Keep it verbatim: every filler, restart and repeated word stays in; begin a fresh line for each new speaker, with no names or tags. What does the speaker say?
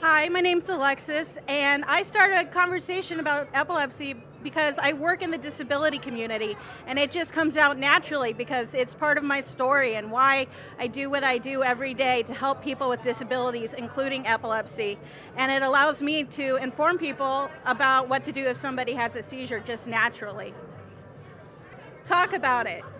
Hi, my name's Alexis, and I started a conversation about epilepsy because I work in the disability community, and it just comes out naturally because it's part of my story and why I do what I do every day to help people with disabilities, including epilepsy. And it allows me to inform people about what to do if somebody has a seizure just naturally. Talk about it.